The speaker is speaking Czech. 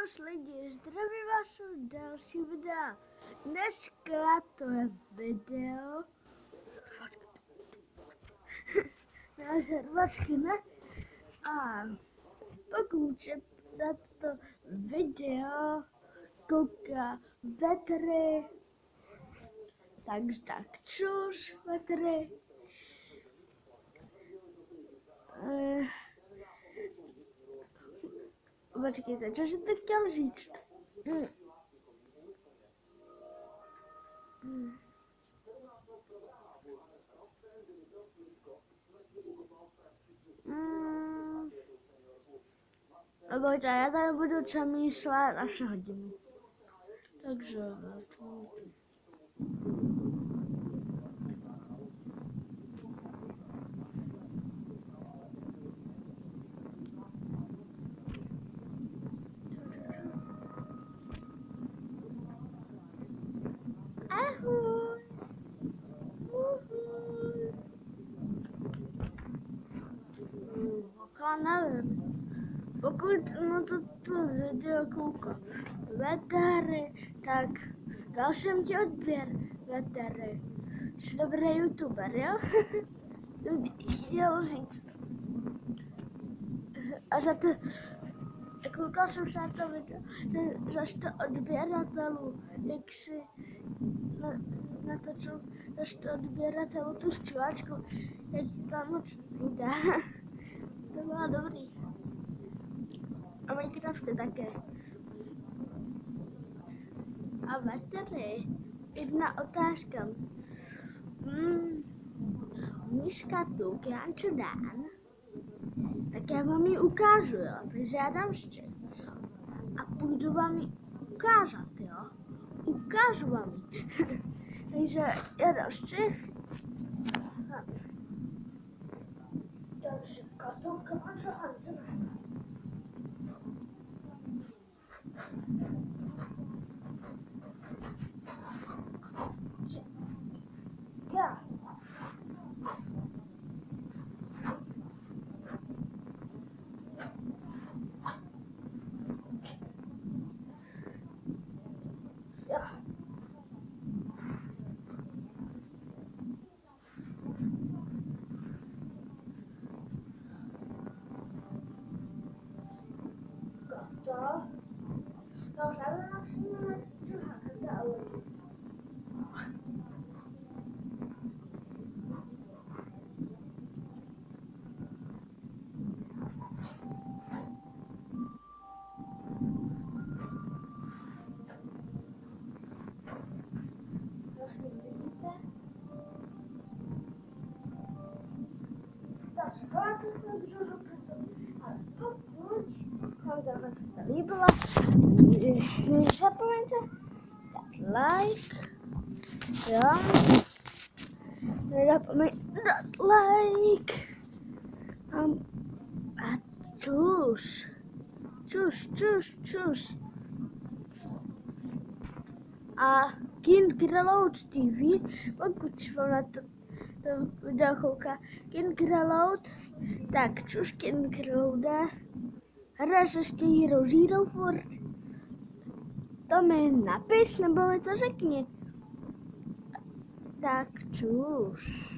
Čus lidi, zdravím vás u další videa. Dneska to je video na řervačky, ne? A pokud se na to video kouká vetry, takže tak čus vetry. Počkejte, co jsem to chtěl říct? Nebojte, já tady budu přemýšlet až na hodinu. Takže ahoj. Nevím. Pokud na toto video kouká vetery, tak dal jsem ti odběr vetery. Jsi dobrý youtuber, jo? Chtěl říct. A za to, koukal jsem se na to video, za 100 odběratelů, jak si natočil za 100 odběratelů tu střívačku, jak tam moc bude. To bylo dobrý. A Minecrafty také. A vetery, jedna otázka. Umíš tu Krančo dán? Tak já vám ji ukážu, jo. Takže já dám ještě. A půjdu vám ji ukázat, jo. Ukážu vám ji. Takže já dám ještě. Takže tu Krančo dán. Ja. Ja. Kata. Nou, zijn we nog zien met de hakken líbilo, nezapomeňte dát like, jo, nezapomeňte dát like a čus. A KingReload TV, pokud se vám na to video kouká KingReload, tak čus KingReloade, hraješ ještě Hero Zero furt? To mi napiš, nebo mi to řekni. Tak čus.